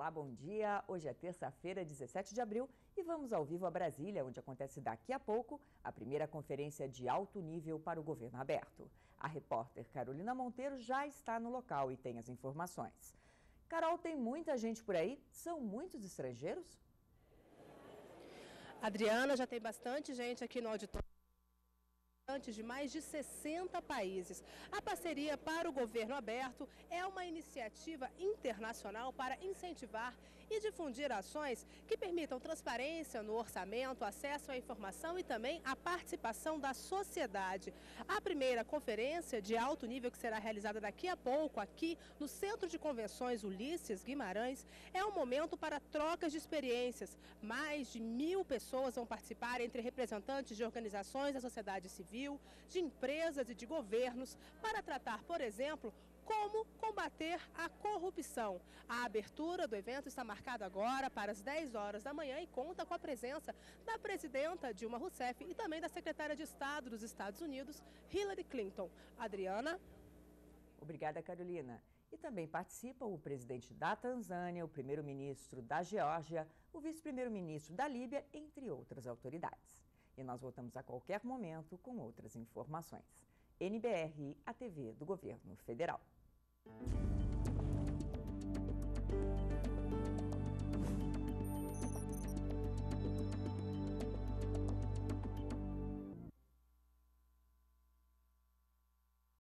Olá, bom dia. Hoje é terça-feira, 17 de abril, e vamos ao vivo a Brasília, onde acontece daqui a pouco a primeira conferência de alto nível para o governo aberto. A repórter Carolina Monteiro já está no local e tem as informações. Carol, tem muita gente por aí? São muitos estrangeiros? Adriana, já tem bastante gente aqui no auditório de mais de 60 países. A parceria para o governo aberto é uma iniciativa internacional para incentivar e difundir ações que permitam transparência no orçamento, acesso à informação e também a participação da sociedade. A primeira conferência de alto nível, que será realizada daqui a pouco aqui no Centro de Convenções Ulisses Guimarães, é um momento para trocas de experiências. Mais de 1.000 pessoas vão participar, entre representantes de organizações da sociedade civil, de empresas e de governos, para tratar, por exemplo, como combater a corrupção. A abertura do evento está marcada agora para as 10 horas da manhã e conta com a presença da presidenta Dilma Rousseff e também da secretária de Estado dos Estados Unidos, Hillary Clinton. Adriana? Obrigada, Carolina. E também participam o presidente da Tanzânia, o primeiro-ministro da Geórgia, o vice-primeiro-ministro da Líbia, entre outras autoridades. E nós voltamos a qualquer momento com outras informações. NBR, a TV do Governo Federal.